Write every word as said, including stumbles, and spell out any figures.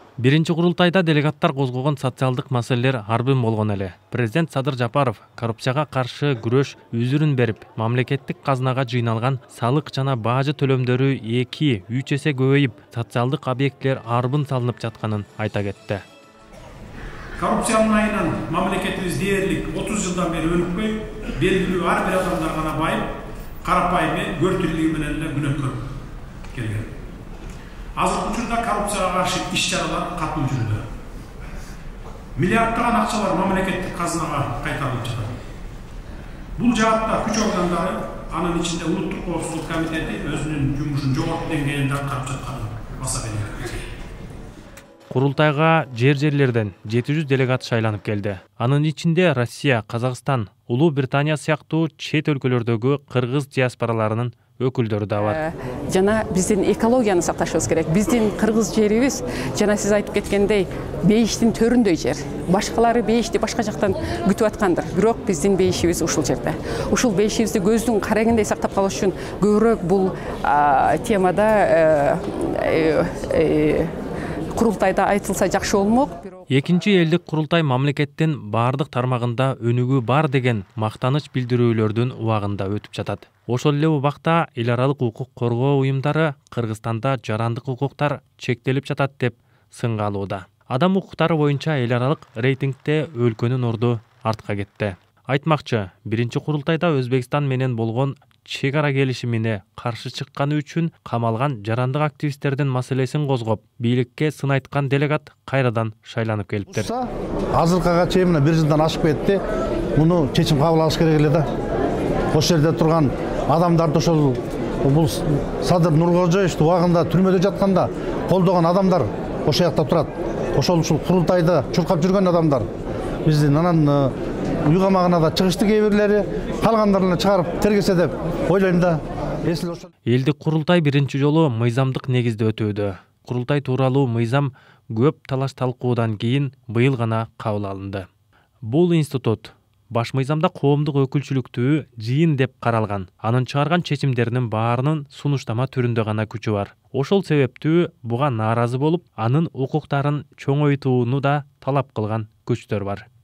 Биринчи курултайда делегаттар козгогон социалдык маселелер арбын болгон эле. Президент Садыр Жапаров коррупцияга каршы күрөш үзүрүн берип, мамлекеттик казынага жыйналган салык жана бажы төлөмдөрү эки үч эсе көбөйүп, социалдык объектилер арбын салынып жатканын айта кетти. Коррупциянын айынан мамлекетибиз дээрлик отуз жылдан бери өнүкпөй, белгилүү ар бир адамдар гана байып, карапайым көртүрлүгү менен эле күнөккө келген. Азыркы учурда коррупцияга каршы иш-чаралар катуу жүрүүдө. Миллиарддаган акчалар мамлекеттик казынага кайтарылып жатат. Бул жаатта күч органдары, анын ичинде Улуттук коопсуздук комитети өзүнүн жумушун жогорку деңгээлде аткарып жатканын баса белгилейт. Курултайга жер-жерлерден жети жүз делегат шайланып келди. Анын ичинде Россия, Казакстан, Улуу Британия сыяктуу чет өлкөлөрдөгү кыргыз диаспораларынын өкүлдөрү да бар. Жана биздин экологияны сакташыбыз керек. Биздин кыргыз жерибиз, жана сиз айтып кеткендей, бейиштин төрүндөй жер. Башкалары бейишти башка жактан күтүп аткандыр. Бирок биздин бейишибиз ушул жерде. Ушул бейишибизди көздүн карагындай сактап калыш үчүн көбүрөөк бул темада курултайда айтылса жакшы болмок. Экинчи элдик курултай мамлекеттин бардык тармагында өнүгүү бар деген мактаныч билдирүүлөрдүн убагында өтүп жатат. Ошол эле убакта эл аралык укук коргоо уюмдары Кыргызстанда жарандык укуктар чектелип жатат деп сынга алууда. Адам укуктары боюнча эл аралык рейтингде өлкөнүн орду артка кетти. Айтмакчы, биринчи курултайда Өзбекстан менен болгон чек ара келишимине каршы чыкканы үчүн камалган жарандык активисттердин маселесин козгоп, бийликке сын айткан делегат кайрадан шайланып келиптир. Азыркыга чейин мына бир жылдан ашып кетти. Муну чечим кабыл алыш керек эле да. Ошол жерде турган адамдарды ошол бул Садыр Нуркожоевичти убагында түрмөдө жатканда колдогон адамдар ошол жакта турат. Ошол ушул курултайды чуркап жүргөн адамдар. Биздин анан үй камагына да чыгышты кээ бирлери, калгандарына чыгарып тергесе деп ойлойм да. Элдик курултай биринчи жолу мыйзамдык негизде өтүүдө. Курултай тууралуу мыйзам көп талаш талкуудан кийин быйыл гана кабыл алынды. Бул институт баш мыйзамда коомдук өкүлчүлүктүү жыйын деп каралган. Анын чыгарган чечимдеринин баарынын сунуштама түрүндө гана күчү бар. Ошол себептүү буга нааразы болуп, анын укуктарын чоңойтууну да талап кылган күчтөр бар.